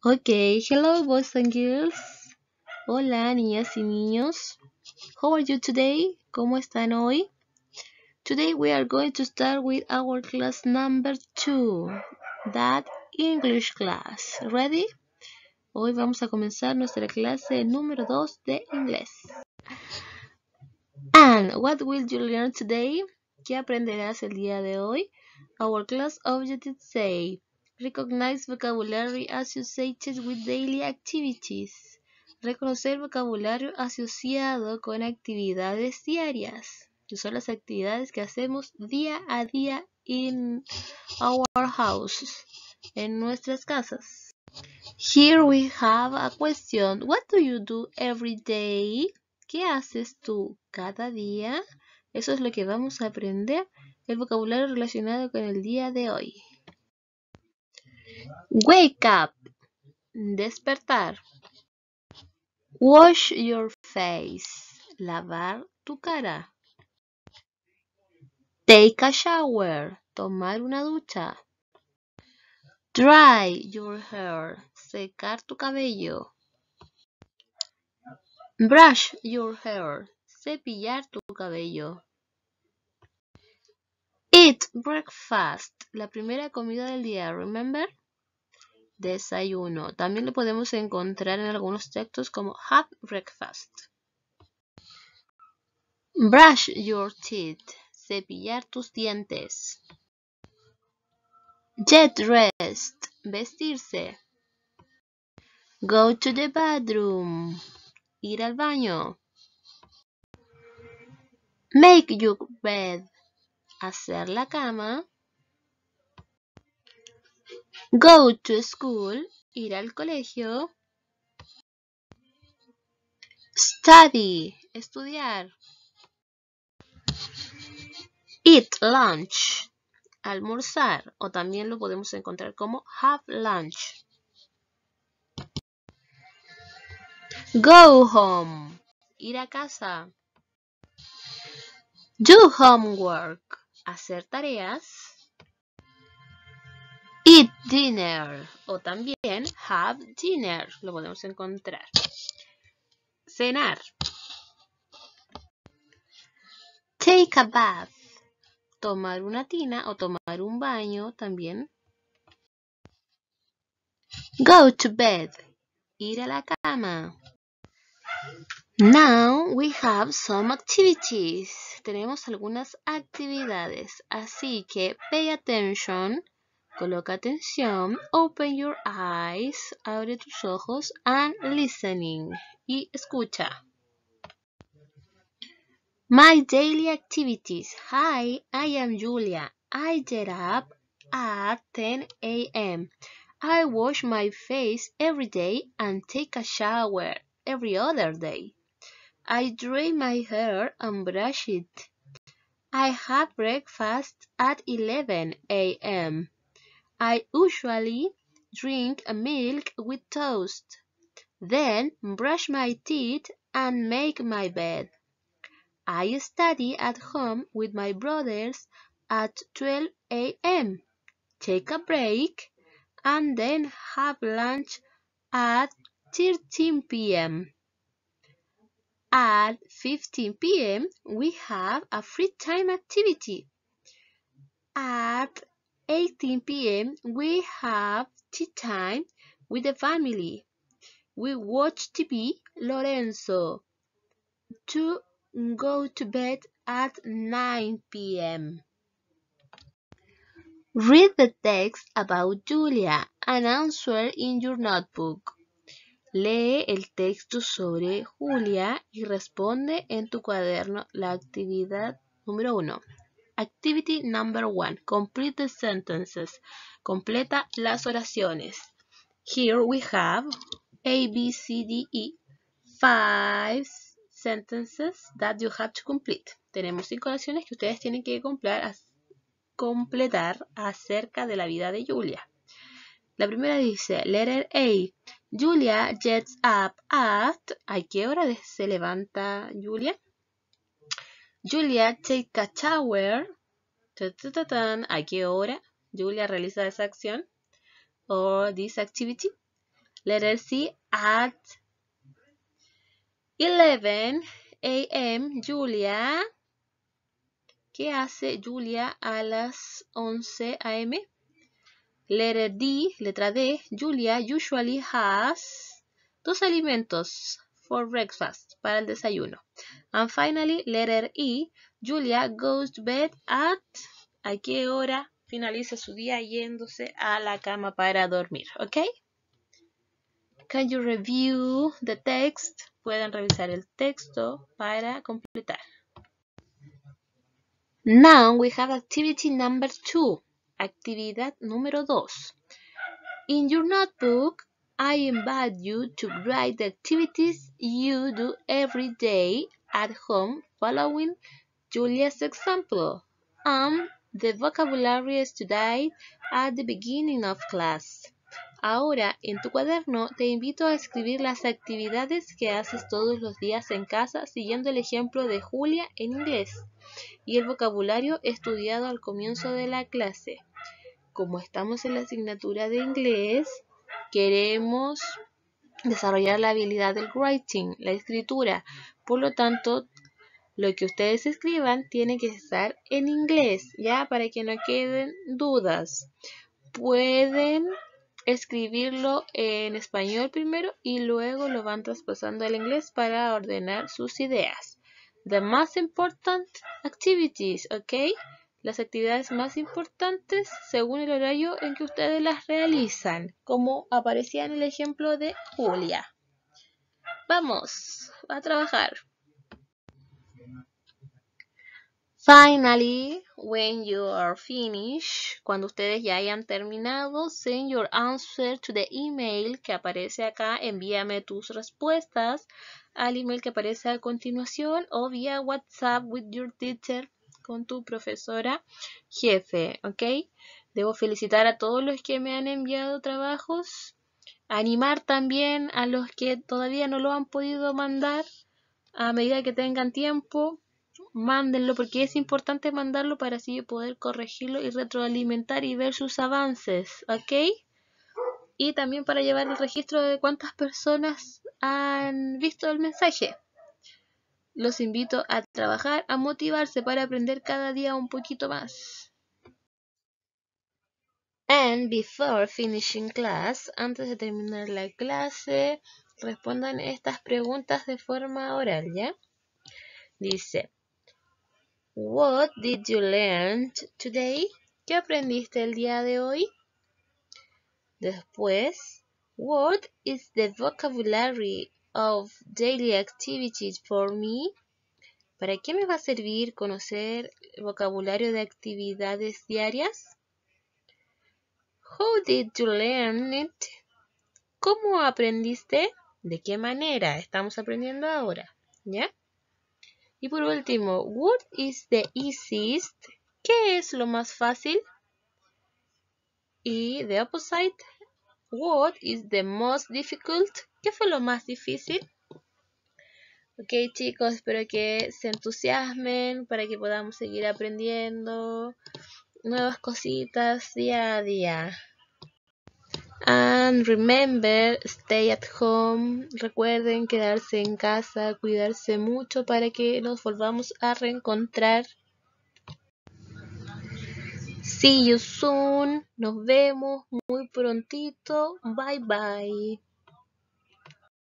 Okay, hello boys and girls. Hola niñas y niños. How are you today? ¿Cómo están hoy? Today we are going to start with our class number 2, that English class. Ready? Hoy vamos a comenzar nuestra clase número 2 de inglés. And what will you learn today? ¿Qué aprenderás el día de hoy? Our class objectives say, recognize vocabulary associated with daily activities. Reconocer vocabulario asociado con actividades diarias, que son las actividades que hacemos día a día in our houses, en nuestras casas. Here we have a question. What do you do every day? ¿Qué haces tú cada día? Eso es lo que vamos a aprender, el vocabulario relacionado con el día de hoy. Wake up, despertar. Wash your face, lavar tu cara. Take a shower, tomar una ducha. Dry your hair, secar tu cabello. Brush your hair, cepillar tu cabello. Eat breakfast, la primera comida del día, remember? Desayuno. También lo podemos encontrar en algunos textos como have breakfast. Brush your teeth, cepillar tus dientes. Get dressed, vestirse. Go to the bathroom, ir al baño. Make your bed, hacer la cama. Go to school, ir al colegio. Study, estudiar. Eat lunch, almorzar, o también lo podemos encontrar como have lunch. Go home, ir a casa. Do homework, hacer tareas. Eat dinner, o también have dinner, lo podemos encontrar. Cenar. Take a bath, tomar una tina o tomar un baño también. Go to bed, ir a la cama. Now we have some activities. Tenemos algunas actividades, así que pay attention, coloca atención, open your eyes, abre tus ojos, and listening, y escucha. My daily activities. Hi, I am Julia. I get up at 10 a.m. I wash my face every day and take a shower every other day. I dry my hair and brush it. I have breakfast at 11 a.m. I usually drink a milk with toast, then brush my teeth and make my bed. I study at home with my brothers at 12 a.m., take a break, and then have lunch at 13 p.m. At 15 p.m., we have a free time activity. At 18 p.m., we have tea time with the family. We watch TV, Lorenzo, to go to bed at 9 p.m. Read the text about Julia and answer in your notebook. Lee el texto sobre Julia y responde en tu cuaderno la actividad número 1. Activity number 1. Complete the sentences. Completa las oraciones. Here we have A, B, C, D, E. 5 sentences that you have to complete. Tenemos 5 oraciones que ustedes tienen que completar acerca de la vida de Julia. La primera dice, letter A. Julia gets up at... ¿A qué hora se levanta Julia? Julia take a shower. ¿A qué hora Julia realiza esa acción? Or this activity. Letter C, at 11 a.m. Julia. ¿Qué hace Julia a las 11 a.m.? Letter D, letra D, Julia usually has 2 alimentos for breakfast, para el desayuno. And finally, letter E, Julia goes to bed at, ¿a qué hora finaliza su día yéndose a la cama para dormir? ¿Ok? Can you review the text? Pueden revisar el texto para completar. Now we have activity number 2. Actividad número 2. In your notebook, I invite you to write the activities you do every day at home following Julia's example and the vocabulary studied at the beginning of class. Ahora, en tu cuaderno, te invito a escribir las actividades que haces todos los días en casa siguiendo el ejemplo de Julia en inglés y el vocabulario estudiado al comienzo de la clase. Como estamos en la asignatura de inglés, queremos desarrollar la habilidad del writing, la escritura. Por lo tanto, lo que ustedes escriban tiene que estar en inglés, ¿ya? Para que no queden dudas. Pueden escribirlo en español primero y luego lo van traspasando al inglés para ordenar sus ideas. The most important activities, ¿ok? Las actividades más importantes según el horario en que ustedes las realizan, como aparecía en el ejemplo de Julia. Vamos a trabajar. Finally, when you are finished, cuando ustedes ya hayan terminado, send your answer to the email que aparece acá. Envíame tus respuestas al email que aparece a continuación o vía WhatsApp with your teacher, con tu profesora jefe, ¿ok? Debo felicitar a todos los que me han enviado trabajos, animar también a los que todavía no lo han podido mandar. A medida que tengan tiempo, mándenlo porque es importante mandarlo para así poder corregirlo y retroalimentar y ver sus avances, ¿ok? Y también para llevar el registro de cuántas personas han visto el mensaje. Los invito a trabajar, a motivarse para aprender cada día un poquito más. And before finishing class, antes de terminar la clase, respondan estas preguntas de forma oral, ¿ya? Dice, what did you learn today? ¿Qué aprendiste el día de hoy? Después, what is the vocabulary of daily activities for me? ¿Para qué me va a servir conocer el vocabulario de actividades diarias? How did you learn it? ¿Cómo aprendiste? ¿De qué manera estamos aprendiendo ahora? ¿Ya? Y por último, what is the easiest? ¿Qué es lo más fácil? Y the opposite, what is the most difficult? ¿Qué fue lo más difícil? Ok, chicos, espero que se entusiasmen para que podamos seguir aprendiendo nuevas cositas día a día. And remember, stay at home. Recuerden quedarse en casa, cuidarse mucho para que nos volvamos a reencontrar. See you soon. Nos vemos muy prontito. Bye bye.